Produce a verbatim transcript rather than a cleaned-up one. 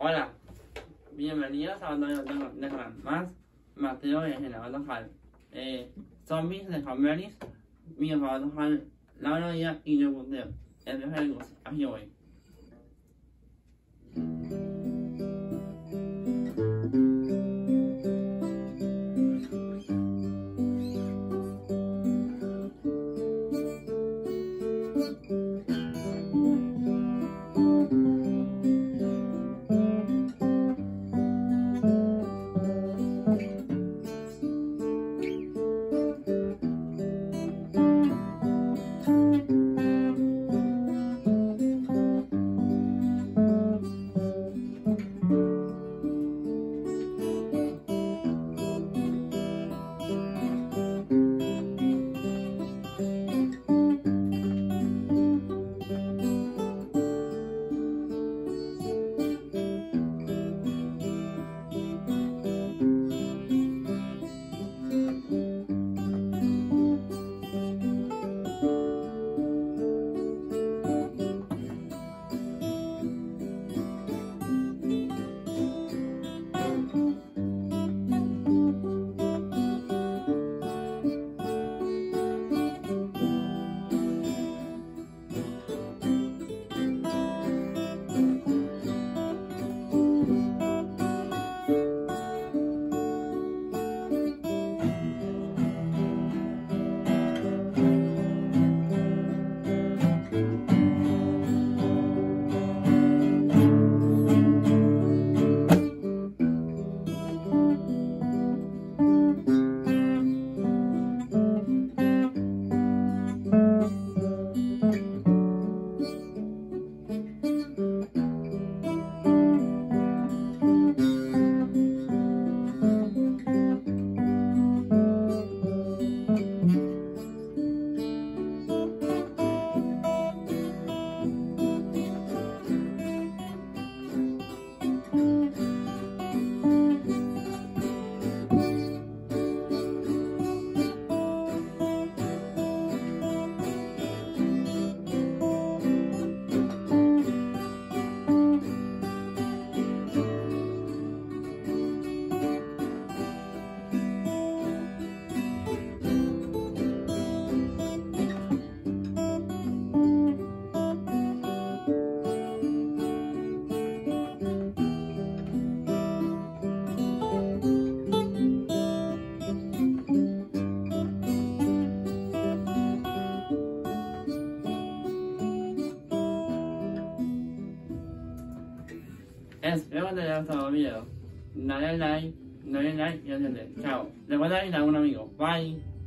Hola, bienvenidos a otro video de canal más. Mateo de General Tojal. Eh, zombies de Hammeris, mi General Tojal, Laura Díaz y yo Guteo. El viaje de Gus, aquí voy. Espero que te haya gustado el video. Dale like, dale like y atente. Chao. Recuerda ir a un amigo. Bye.